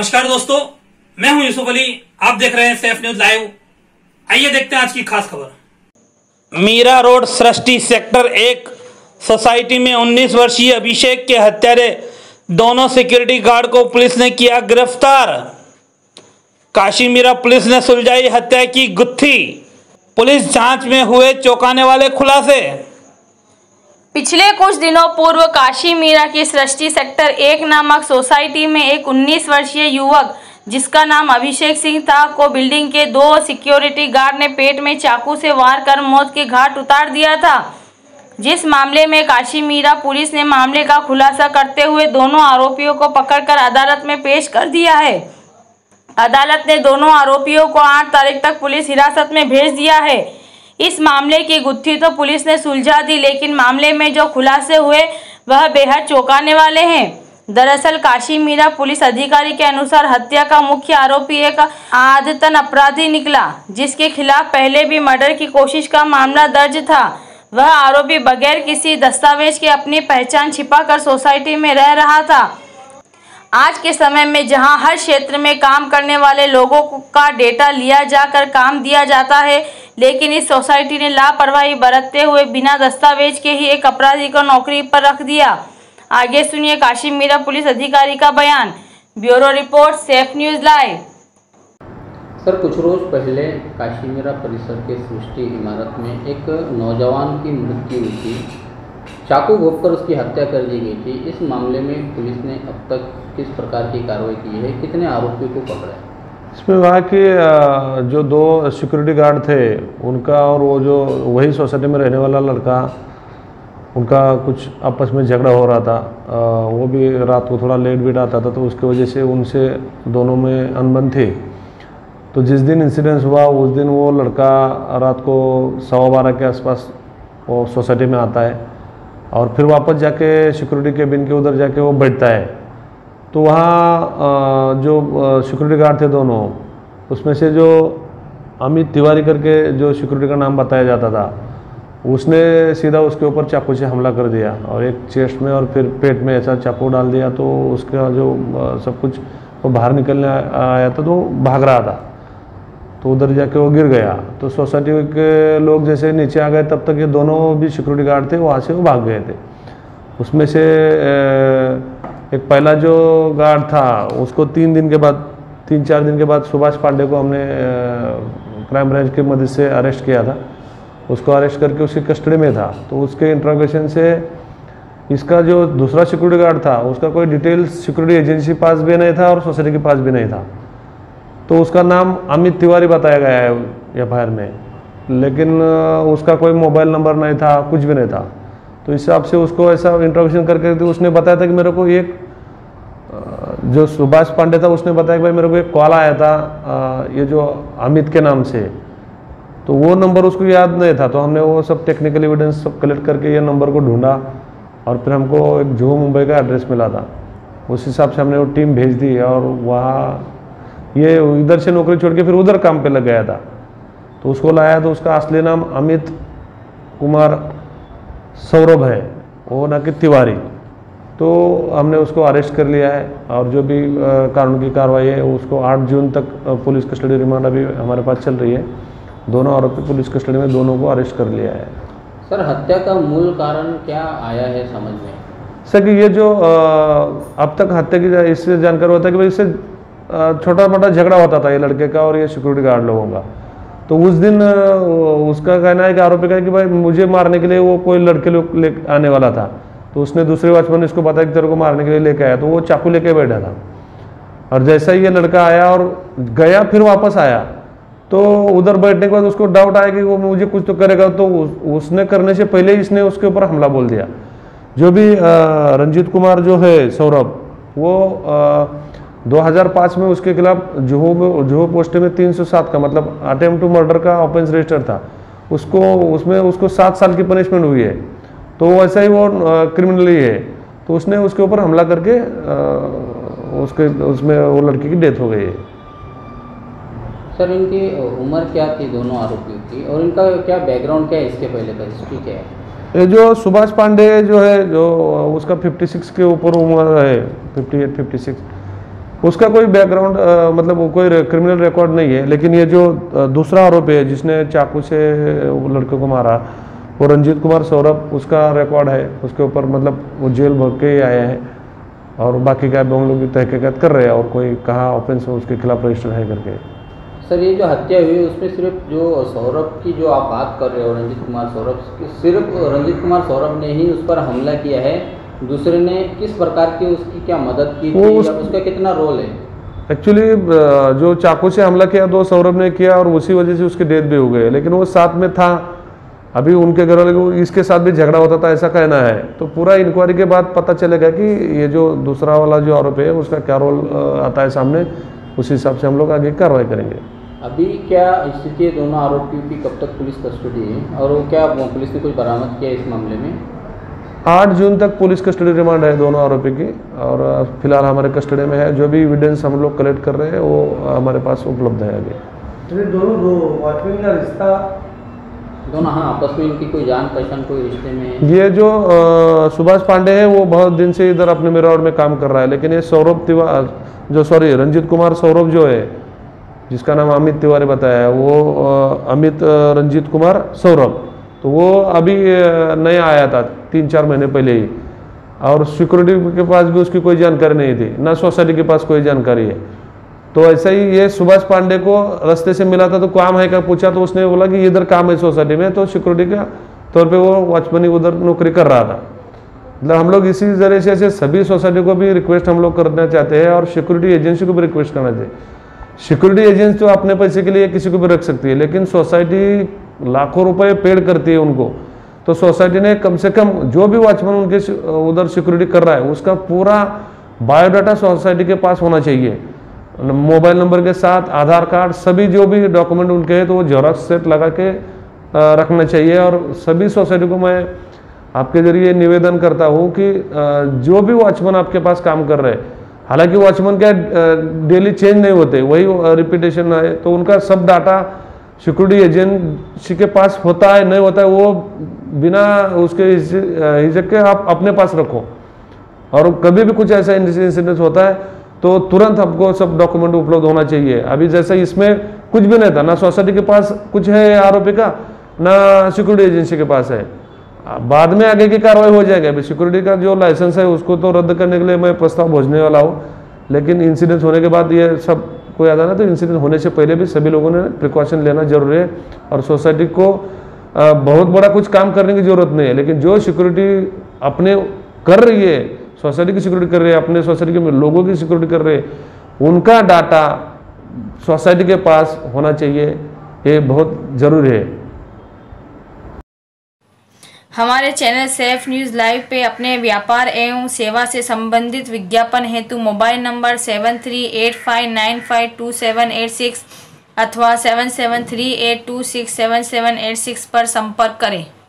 नमस्कार दोस्तों, मैं हूं यूसुफ अली। आप देख रहे हैं सेफ न्यूज लाइव। आइए देखते हैं आज की खास खबर। Mira Road Srishti sector 1 society में 19 वर्षीय अभिषेक के हत्यारे दोनों सिक्योरिटी गार्ड को पुलिस ने किया गिरफ्तार। काशी मीरा पुलिस ने सुलझाई हत्या की गुत्थी। पुलिस जांच में हुए चौंकाने वाले खुलासे। पिछले कुछ दिनों पूर्व काशी मीरा की सृष्टि सेक्टर 1 नामक सोसाइटी में एक 19 वर्षीय युवक जिसका नाम अभिषेक सिंह था को बिल्डिंग के 2 सिक्योरिटी गार्ड ने पेट में चाकू से वार कर मौत के घाट उतार दिया था। जिस मामले में काशी मीरा पुलिस ने मामले का खुलासा करते हुए दोनों आरोपियों को पकड़कर अदालत में पेश कर दिया है। अदालत ने दोनों आरोपियों को 8 तारीख तक पुलिस हिरासत में भेज दिया है। इस मामले की गुत्थी तो पुलिस ने सुलझा दी, लेकिन मामले में जो खुलासे हुए वह बेहद चौंकाने वाले हैं। दरअसल काशी मीरा पुलिस अधिकारी के अनुसार हत्या का मुख्य आरोपी एक आदतन अपराधी निकला, जिसके खिलाफ पहले भी मर्डर की कोशिश का मामला दर्ज था। वह आरोपी बगैर किसी दस्तावेज के अपनी पहचान छिपाकर सोसाइटी में रह रहा था। आज के समय में जहां हर क्षेत्र में काम करने वाले लोगों का डेटा लिया जाकर काम दिया जाता है, लेकिन इस सोसाइटी ने लापरवाही बरतते हुए बिना दस्तावेज के ही एक अपराधी को नौकरी पर रख दिया। आगे सुनिए काशी मीरा पुलिस अधिकारी का बयान। Bureau report, Safe News Live. Sir, कुछ रोज पहले काशी मीरा परिसर के सृष्टि इमारत में एक नौजवान की मृत्यु हुई थी। चाकू घोंपकर उसकी हत्या कर दी गई थी। इस मामले में पुलिस ने अब तक किस प्रकार की कार्रवाई की है? कितने आरोपियों को पकड़ा है? इसमें वहाँ के जो 2 सिक्योरिटी गार्ड थे उनका और वो जो वही सोसाइटी में रहने वाला लड़का, उनका कुछ आपस में झगड़ा हो रहा था। वो भी रात को थोड़ा लेट वेट आता था, तो उसकी वजह से उनसे दोनों में अनबन थे। तो जिस दिन इंसिडेंस हुआ उस दिन वो लड़का रात को 12:15 के आसपास वो सोसाइटी में आता है और फिर वापस जाके सिक्योरिटी केबिन के उधर जाके वो बैठता है। तो वहाँ जो सिक्योरिटी गार्ड थे दोनों, उसमें से जो अमित तिवारी करके जो सिक्योरिटी का नाम बताया जाता था, उसने सीधा उसके ऊपर चाकू से हमला कर दिया और एक चेस्ट में और फिर पेट में ऐसा चाकू डाल दिया। तो उसका जो सब कुछ वो बाहर निकलने आया था, तो भाग रहा था, तो उधर जाके वो गिर गया। तो सोसाइटी के लोग जैसे नीचे आ गए, तब तक ये दोनों भी सिक्योरिटी गार्ड थे, वहाँ से वो भाग गए थे। उसमें से एक पहला जो गार्ड था उसको 3-4 दिन के बाद सुभाष पांडे को हमने क्राइम ब्रांच की मदद से अरेस्ट किया था। उसको अरेस्ट करके उसकी कस्टडी में था। तो उसके इंट्रोगेशन से इसका जो दूसरा सिक्योरिटी गार्ड था उसका कोई डिटेल्स सिक्योरिटी एजेंसी पास भी नहीं था और सोसाइटी के पास भी नहीं था। तो उसका नाम अमित तिवारी बताया गया है एफआईआर में, लेकिन उसका कोई मोबाइल नंबर नहीं था, कुछ भी नहीं था। तो इस हिसाब से उसको ऐसा इंट्रोगेशन करके तो उसने बताया था कि मेरे को एक जो सुभाष पांडे था उसने बताया कि भाई मेरे को एक कॉल आया था ये जो अमित के नाम से। तो वो नंबर उसको याद नहीं था। तो हमने वो सब टेक्निकल एविडेंस सब कलेक्ट करके ये नंबर को ढूंढा और फिर हमको एक जुहू मुंबई का एड्रेस मिला था। उस हिसाब से हमने वो टीम भेज दी और वहाँ ये इधर से नौकरी छोड़ के फिर उधर काम पे लग गया था। तो उसको लाया तो उसका असली नाम अमित कुमार सौरभ है, वो ना कि तिवारी। तो हमने उसको अरेस्ट कर लिया है और जो भी कानून की कार्रवाई है उसको 8 जून तक पुलिस कस्टडी रिमांड अभी हमारे पास चल रही है। दोनों आरोपी पुलिस कस्टडी में, दोनों को अरेस्ट कर लिया है। सर, हत्या का मूल कारण क्या आया है समझ में? सर कि ये जो अब तक हत्या की इससे जानकारी होता है कि भाई इससे छोटा मोटा झगड़ा होता था ये लड़के का और ये सिक्योरिटी गार्ड लोगों का। तो उस दिन उसका कहना है कि आरोपी का है कि भाई मुझे मारने के लिए वो कोई लड़के लोग ले आने वाला था। तो उसने दूसरे वॉचमैन ने इसको बताया कि तेरे को मारने के लिए लेके आया। तो वो चाकू लेके बैठा था और जैसा ही ये लड़का आया और गया फिर वापस आया, तो उधर बैठने के बाद उसको डाउट आया कि वो मुझे कुछ तो करेगा। तो उसने करने से पहले ही इसने उसके ऊपर हमला बोल दिया। जो भी रंजीत कुमार जो है सौरभ, वो 2005 में उसके खिलाफ जुहू पोस्ट में 307 का मतलब अटेम्प्ट टू मर्डर का ऑफेंस रजिस्टर था। उसको 7 साल की पनिशमेंट हुई है। तो वैसा ही वो क्रिमिनली है। तो उसने उसके ऊपर हमला करके उसमें वो लड़की की डेथ हो गई है। सर, इनकी उम्र क्या थी दोनों आरोपियों की और इनका क्या बैकग्राउंड क्या है, इसके पहले का हिस्ट्री क्या है? ये जो सुभाष पांडे जो है, जो उसका 56 के ऊपर उम्र है, 58-56। उसका कोई बैकग्राउंड मतलब वो कोई क्रिमिनल रिकॉर्ड नहीं है। लेकिन ये जो दूसरा आरोप है जिसने चाकू से वो लड़के को मारा, वो रंजीत कुमार सौरभ, उसका रिकॉर्ड है, उसके ऊपर मतलब वो जेल भर के ही आया है और बाकी का हम लोग तहकीकात कर रहे हैं और कोई कहाँ ऑफेंस हो उसके खिलाफ रजिस्टर है करके। सर ये जो हत्या हुई उसमें सिर्फ जो सौरभ की जो आप बात कर रहे हो, रंजीत कुमार सौरभ, सिर्फ रंजीत कुमार सौरभ ने ही उस पर हमला किया है, दूसरे ने किस प्रकार की उसकी क्या मदद की थी या उसका कितना रोल है? एक्चुअली जो चाकू से हमला किया तो सौरभ ने किया और उसी वजह से उसकी डेथ भी हो गई, लेकिन वो साथ में था। अभी उनके घर वाले को इसके साथ भी झगड़ा होता था ऐसा कहना है, तो पूरा इंक्वायरी के बाद पता चलेगा कि ये जो दूसरा वाला जो आरोप है उसका क्या रोल आता है सामने, उस हिसाब से हम लोग आगे कार्रवाई करेंगे। अभी क्या स्थिति है दोनों आरोपियों की, कब तक पुलिस कस्टडी है और वो क्या पुलिस ने कुछ बरामद किया इस मामले में? 8 जून तक पुलिस कस्टडी रिमांड है दोनों आरोपी की और फिलहाल हमारे कस्टडी में है। जो भी एविडेंस हम लोग कलेक्ट कर रहे हैं वो हमारे पास उपलब्ध है अभी। दोनों वॉचमैन का रिश्ता दोनों, हाँ, आपस में इनकी कोई जान पहचान कोई रिश्ते में? ये जो सुभाष पांडे है वो बहुत दिन से इधर अपने मेरा रोड में काम कर रहा है, लेकिन ये रंजीत कुमार सौरभ जो है जिसका नाम अमित तिवारी बताया है, वो अमित रंजीत कुमार सौरभ, तो वो अभी नया आया था 3-4 महीने पहले ही, और सिक्योरिटी के पास भी उसकी कोई जानकारी नहीं थी, ना सोसाइटी के पास कोई जानकारी है। तो ऐसा ही ये सुभाष पांडे को रास्ते से मिला था तो काम है क्या पूछा, तो उसने बोला कि इधर काम है सोसाइटी में, तो सिक्योरिटी का तौर पे वो वॉचमैन उधर नौकरी कर रहा था। मतलब हम लोग इसी जरिए से सभी सोसाइटी को भी रिक्वेस्ट हम लोग करना चाहते हैं और सिक्योरिटी एजेंसी को भी रिक्वेस्ट करना चाहिए। सिक्योरिटी एजेंसी तो अपने पैसे के लिए किसी को भी रख सकती है, लेकिन सोसाइटी लाखों रुपए पेड करती है उनको, तो सोसाइटी ने कम से कम जो भी वॉचमैन उनके उधर सिक्योरिटी कर रहा है उसका पूरा बायोडाटा सोसाइटी के पास होना चाहिए, मोबाइल नंबर के साथ, आधार कार्ड, सभी जो भी डॉक्यूमेंट उनके हैं तो वो जेरॉक्स सेट लगा के रखना चाहिए। और सभी सोसाइटी को मैं आपके जरिए निवेदन करता हूँ कि जो भी वॉचमैन आपके पास काम कर रहे हैं, हालांकि वॉचमैन क्या डेली चेंज नहीं होते, वही रिपीटेशन है, तो उनका सब डाटा सिक्योरिटी एजेंसी के पास होता है नहीं होता है वो बिना उसके हिचक के आप अपने पास रखो, और कभी भी कुछ ऐसा इंसिडेंट होता है तो तुरंत आपको सब डॉक्यूमेंट उपलब्ध होना चाहिए। अभी जैसे इसमें कुछ भी नहीं था, ना सोसाइटी के पास कुछ है आरोपी का, ना सिक्योरिटी एजेंसी के पास है। बाद में आगे की कार्रवाई हो जाएगी। अभी सिक्योरिटी का जो लाइसेंस है उसको तो रद्द करने के लिए मैं प्रस्ताव भेजने वाला हूँ, लेकिन इंसिडेंट होने के बाद ये सब को याद आना, तो इंसिडेंट होने से पहले भी सभी लोगों ने प्रिकॉशन लेना जरूरी है। और सोसाइटी को बहुत बड़ा कुछ काम करने की जरूरत नहीं है, लेकिन जो सिक्योरिटी अपने कर रही है, सोसाइटी की सिक्योरिटी कर रहे हैं, अपने सोसाइटी के लोगों की सिक्योरिटी कर रहे हैं, उनका डाटा सोसाइटी के पास होना चाहिए, ये बहुत जरूरी है। हमारे चैनल सेफ न्यूज़ लाइव पे अपने व्यापार एवं सेवा से संबंधित विज्ञापन हेतु मोबाइल नंबर 7385952786 अथवा 7738267786 पर संपर्क करें।